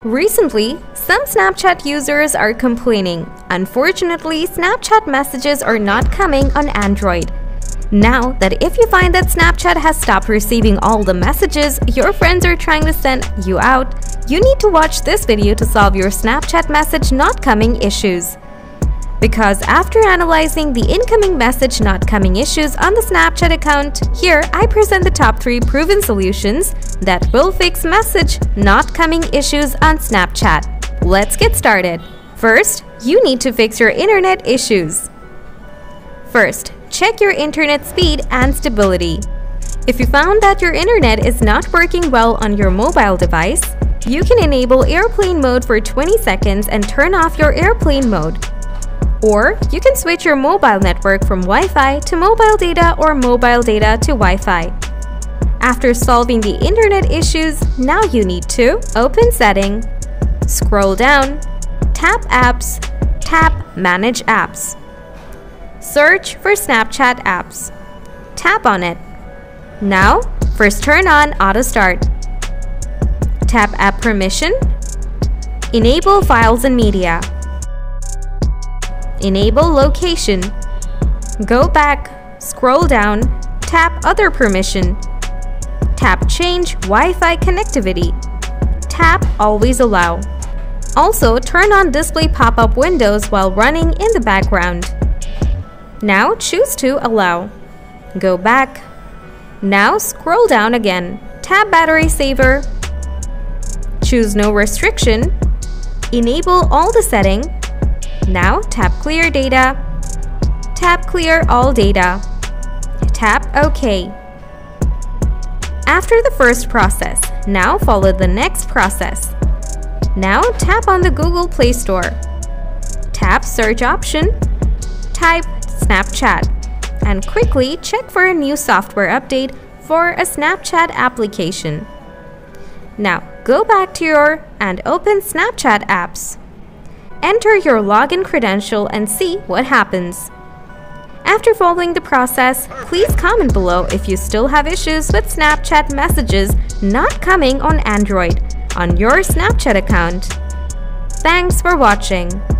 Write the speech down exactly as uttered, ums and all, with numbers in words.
Recently, some Snapchat users are complaining. Unfortunately, Snapchat messages are not coming on Android. Now that if you find that Snapchat has stopped receiving all the messages your friends are trying to send you out, you need to watch this video to solve your Snapchat message not coming issues. Because after analyzing the incoming message not coming issues on the Snapchat account, here I present the top three proven solutions that will fix message not coming issues on Snapchat. Let's get started. First, you need to fix your internet issues. First, check your internet speed and stability. If you found that your internet is not working well on your mobile device, you can enable airplane mode for twenty seconds and turn off your airplane mode. Or you can switch your mobile network from Wi-Fi to mobile data or mobile data to Wi-Fi. After solving the internet issues, now you need to open Setting, scroll down, tap Apps, tap Manage Apps. Search for Snapchat apps. Tap on it. Now, first turn on Auto Start. Tap App Permission. Enable Files and Media. Enable Location. Go back, scroll down, tap Other Permission. Tap Change Wi-Fi Connectivity. Tap Always Allow. Also, turn on display pop-up windows while running in the background. Now choose to allow. Go back. Now scroll down again. Tap Battery Saver. Choose No Restriction. Enable all the setting. Now tap Clear Data. Tap Clear All Data. Tap OK. After the first process, now follow the next process. Now tap on the Google Play Store. Tap Search option. Type Snapchat and quickly check for a new software update for a Snapchat application. Now go back to your and open Snapchat apps. Enter your login credential and see what happens. After following the process, please comment below if you still have issues with Snapchat messages not coming on Android on your Snapchat account. Thanks for watching.